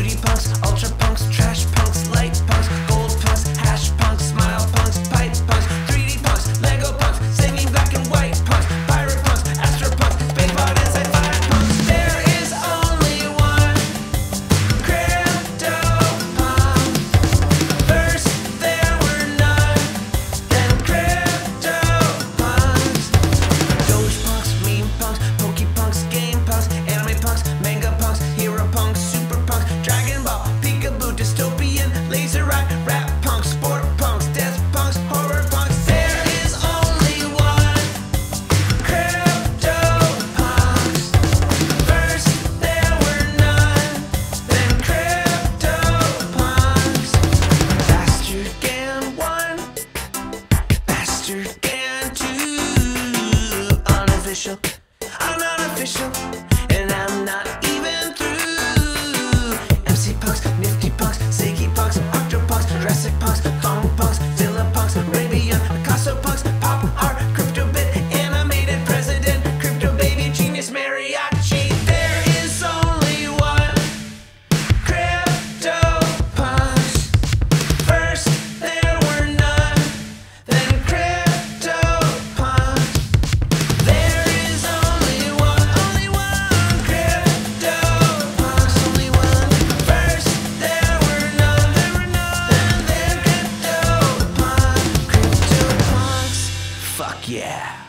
beauty punks, ultra punks, trash punks, light punks, gold punks, hash punks, smile punks, pipe punks, 3D punks, Lego punks, singing black and white punks, pirate punks, astro punks, space bodies, sci-fi punks. There is only one crypto punk. First there were none, then crypto punks. Doge punks, meme punks, poke punks, game punks, anime punks, manga punks, hero punks, super punks, Dragon Ball, peekaboo, dystopian, laser rock, rap punks, sport punks, death punks, horror punks. There is only one crypto punks. First there were none, then crypto punks. Bastard Gan 1, Bastard Gan 2, unofficial, I'm unofficial, and I'm not even through. MC punks, nifty punks, Ziggy punks, octo punks, Jurassic punks, phone punks, Zilla punks, Arabian, Picasso punks, pop art, crypto bit, animated president, crypto baby, genius mariachi. There is only one crypto punks. First there were none, then crypto punks. There is only one crypto punks, only one. First there were none, then crypto punks. Crypto punks, fuck yeah.